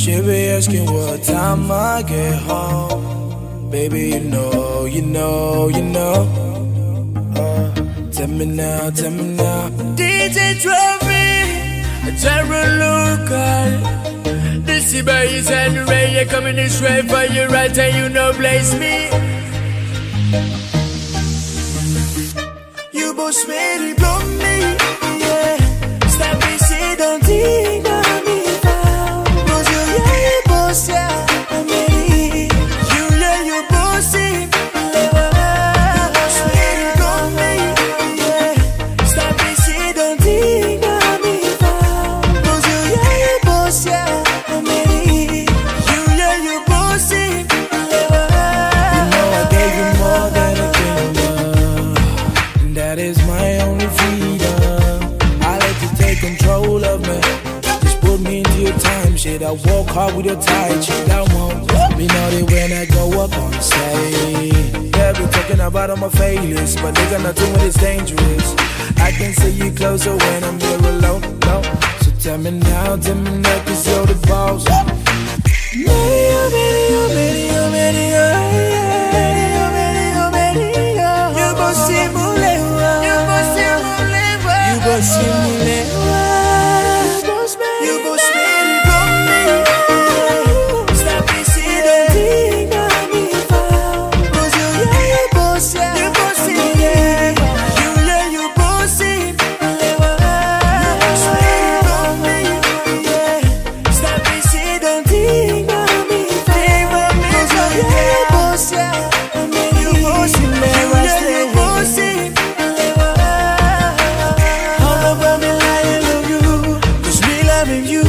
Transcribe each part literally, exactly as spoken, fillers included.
She be asking what time I get home. Baby, you know, you know, you know. uh, Tell me now, tell me now. D J Trophy, Terror local. This is by his hand, Ray, you coming this way for you right, and you know, bless me. You both made it blow me, yeah. Stop me, say, don't think of me now. Cause you, yeah, you boss, yeah, I'm ready. You, yeah, you boss, it. You both made it blow me, yeah. Stop me, say, don't think of me now. Cause you, yeah, you boss, yeah, I'm ready. You, yeah, you boss, it. You know I gave you more than a kingdom. That is my only freedom. I let you take control of me. Just put me into your time shit. I walk hard with your tight shit. I won't be naughty when I go up on stage. Yeah, be talking about all my failures, but they got nothing when it's dangerous. I can see you closer when I'm here alone, no. So tell me now, tell me now, cause you're the boss. Video, video, video, video, you go spend it on me. Stop me, see, don't think of me foul. Cause you, yeah, you boss, yeah, you boss, yeah. You, yeah, you boss, it. You go spend it on me, yeah. Stop me, see, don't think of me foul. Cause you, yeah, you boss, yeah. You boss, it, you, yeah, you boss, it. You,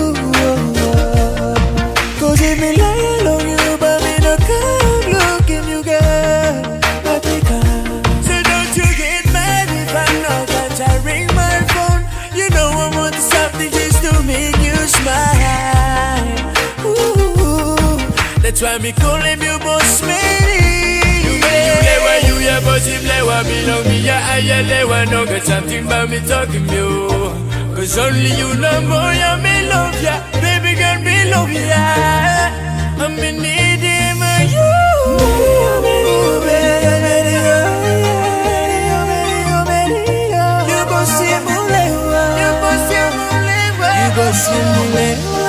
cause if me lie alone you, but me no come looking you girl, but me come. So don't you get mad if I'm not answering my phone. You know I want something just to make you smile. Ooh, that's why me calling you boss man. You lewa, you ya bossy lewa, belong me ya aya lewa. No got something about me talking you. Cause only you know more, yeah, me love ya. Baby girl, me love ya. I'm in need of you. You go see me, you go see me, you go see me.